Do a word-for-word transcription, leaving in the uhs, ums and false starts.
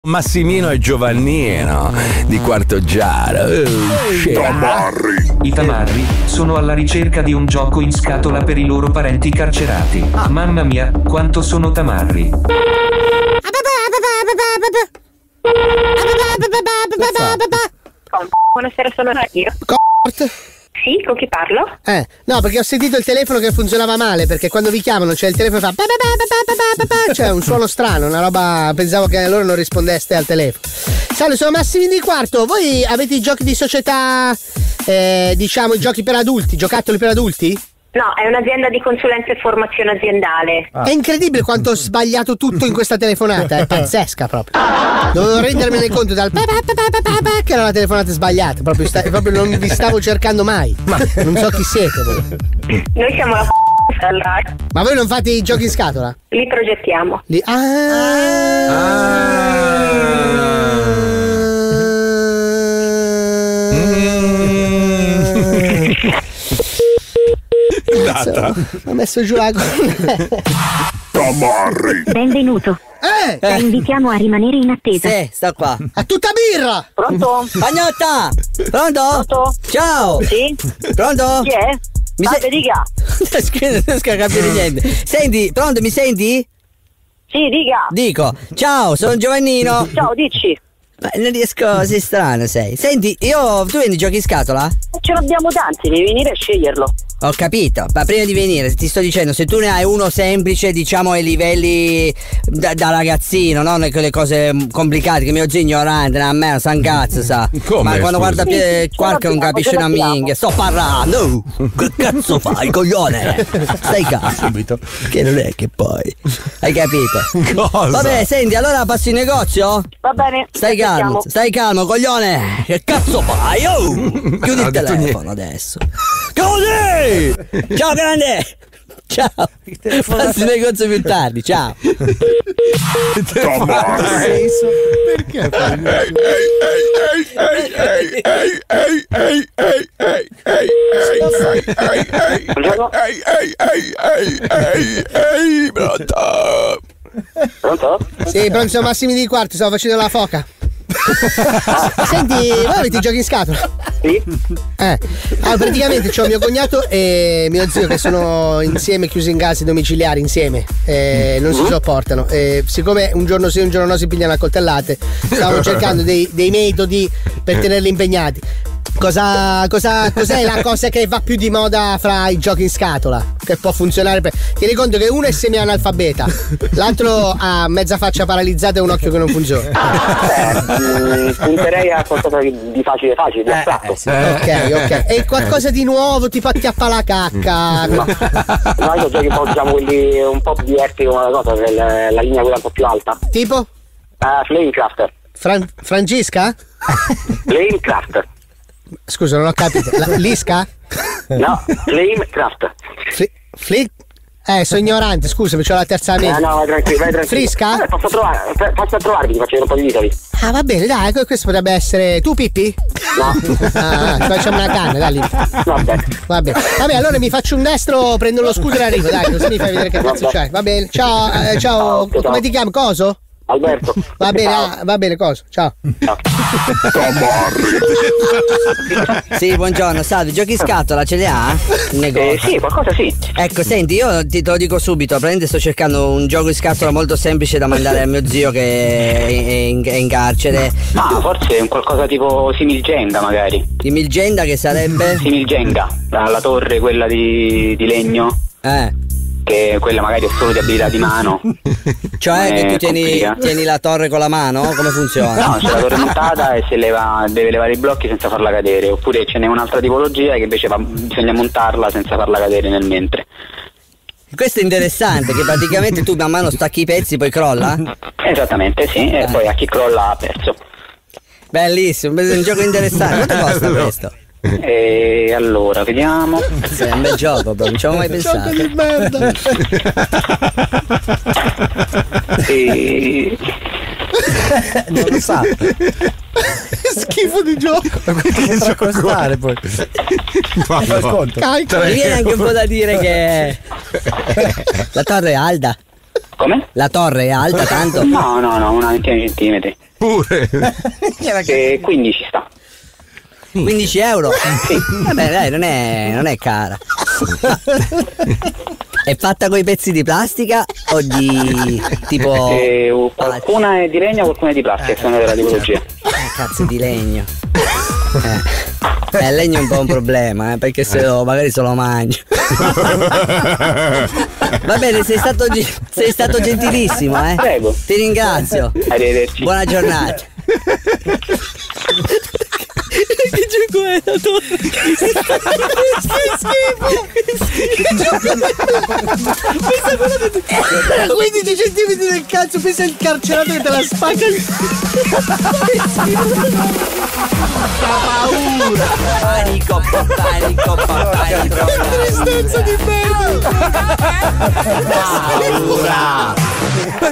Massimino e Giovannino di Quarto Giaro. Oh, tamarri. I tamarri sono alla ricerca di un gioco in scatola per i loro parenti carcerati. Ah. Mamma mia, quanto sono tamarri. Buonasera, sono io. Sì, con chi parlo? Eh, no, perché ho sentito il telefono che funzionava male, perché quando vi chiamano c'è il telefono che fa cioè un suono strano, una roba, pensavo che loro non rispondeste al telefono. Salve, sono Massimino di Quarto, voi avete i giochi di società, eh, diciamo i giochi per adulti, giocattoli per adulti? No, è un'azienda di consulenza e formazione aziendale. Ah. È incredibile quanto ho sbagliato tutto in questa telefonata, è pazzesca proprio. Dovevo rendermene conto dal che era una telefonata sbagliata, proprio, sta, proprio non vi stavo cercando mai. Ma non so chi siete voi. Noi siamo la allora. Ma voi non fate i giochi in scatola? Li progettiamo. Li... Ah. Ah. Data. Ho messo giù la tamarri. Benvenuto. Eh! Ti invitiamo a rimanere in attesa. Sì, sto qua. A tutta birra! Pronto? Pagnotta! Pronto? Pronto? Ciao! Sì? Pronto? Chi è? Mi Salve, sei... dica. Non riesco a capire niente. Senti, pronto, mi senti? Sì, dica. Dico, ciao, sono Giovannino. Ciao, dici. Ma non riesco, sei strano, sei. Senti, io, tu vendi giochi in scatola? Ce l'abbiamo tanti, devi venire a sceglierlo. Ho capito, ma prima di venire ti sto dicendo, se tu ne hai uno semplice, diciamo ai livelli da, da ragazzino, non quelle cose complicate, che mio zio è ignorante, a me sa un cazzo, sa. Come, ma quando scusa? guarda Pier Quark non capisce una minchia. Sto parlando! Che cazzo fai, coglione? Stai calmo subito. Che non è che poi. Hai capito? Cosa? Vabbè, senti, allora passi in negozio? Va bene. Stai calmo, stai calmo, coglione! Che cazzo fai? Oh! Chiudi il telefono adesso. Così! Ciao grande! Ciao! Passi in negozio più tardi, ciao! Tamarri. Perché? Pronto? Sì, pronto, sono Massimi di Quarto, stavo facendo la foca. Senti, voi avete i giochi in scatola? Sì. Eh, allora praticamente c'ho mio cognato e mio zio che sono insieme chiusi in case domiciliari insieme, eh, non si sopportano. Eh, siccome un giorno sì, un giorno no si pigliano a coltellate, stavo cercando dei, dei metodi per tenerli impegnati. Cosa, cosa, cos'è la cosa che va più di moda fra i giochi in scatola? Che può funzionare per... Tieni conto che uno è semi-analfabeta, l'altro ha mezza faccia paralizzata e un occhio che non funziona. Eh, punterei a qualcosa di facile facile, di astratto. Ok, ok. E qualcosa di nuovo, tipo acchiappa la cacca. No, no, io giochi un po', diciamo, quelli un po' diversi come la cosa, la, la linea quella un po' più alta. Tipo? Uh, Flamecraft. Fran- Francesca? Flamecraft. Scusa, non ho capito. La, Lisca? No, Flamecraft. Fli, fli, eh, sono ignorante, scusami, c'ho la terza amica. Eh, no, vai tranquillo, vai tranquillo. Frisca? Eh, posso trovare, posso trovarvi, ti faccio vedere un po' di vita lì. Ah, va bene, dai, questo potrebbe essere. Tu Pippi? No. Ah, facciamo una canna, dai lì. Vabbè. Va bene. Vabbè, allora mi faccio un destro, prendo lo scudo e arrivo, dai, così mi fai vedere che cazzo Vabbè. c'hai. Va bene. Ciao, eh, ciao, Ciao, come ciao. ti chiami? Coso? Alberto. Va bene, Ciao. ah, va bene, coso. Ciao. Tamarri. Sì, buongiorno, salve, giochi in scatola ce li ha? In Eh, negozio? sì, qualcosa sì. Ecco, senti, io ti te lo dico subito, praticamente sto cercando un gioco in scatola molto semplice da mandare a mio zio che è in, è in carcere. Ma forse un qualcosa tipo Similgenga magari. Di Milgenda che sarebbe? Similgenga, la, la torre quella di, di legno, Eh, che quella magari è solo di abilità di mano. cioè Eh, che tu tieni, complica. tieni la torre con la mano? Come funziona? No, c'è la torre montata e se leva, deve levare i blocchi senza farla cadere. Oppure ce n'è un'altra tipologia che invece va, bisogna montarla senza farla cadere nel mentre. Questo è interessante, che praticamente tu man mano stacchi i pezzi poi crolla? Esattamente, sì, e poi a chi crolla ha perso. Bellissimo, è un gioco interessante. Quanto costa questo? E allora, vediamo. Sì, è un bel gioco, però non ci avevo mai pensato. Gioco di merda. E... Non lo sa. Schifo di gioco. Che gioco costare poi? Carico. Mi viene anche un po' da dire che la torre è alta. Come? La torre è alta tanto? No, no, no, una ventina di centimetri. Pure. E quindici sta. quindici euro? Sì. Vabbè, dai, non è, non è cara. È fatta con i pezzi di plastica o di tipo. E, qualcuna è di legno, qualcuna è di plastica, sono della tipologia. Eh, cazzo di legno. Eh. Eh, il legno è un po' un problema, eh, perché se lo, magari se lo mangio. Va bene, sei stato, sei stato gentilissimo, eh. Prego. Ti ringrazio. Arrivederci. Buona giornata. Che gioco è la torre? Che quindici centimetri del cazzo, pensa il carcerato che te la spacca. Paura. Panico, panico, panico. Che tristezza di bello. Paura.